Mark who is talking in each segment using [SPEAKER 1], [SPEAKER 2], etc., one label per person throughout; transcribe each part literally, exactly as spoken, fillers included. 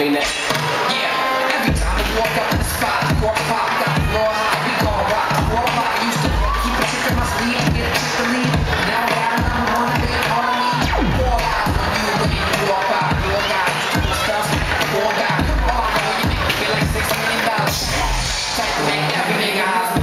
[SPEAKER 1] mean that. Yeah, every time I walk up in the spot, cork pop, got the floor high, we gon' rock. Walk by, used to keep a trick in my sleeve, get a trick to leave. Now I got another one, they calling me. Four eyes on you when you walk by. Four guys, two stuff, four guys. All I know, you make me feel like six million dollars. Type to make every nigga holler.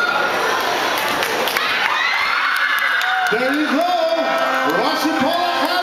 [SPEAKER 2] There you go, Rochepol Academy.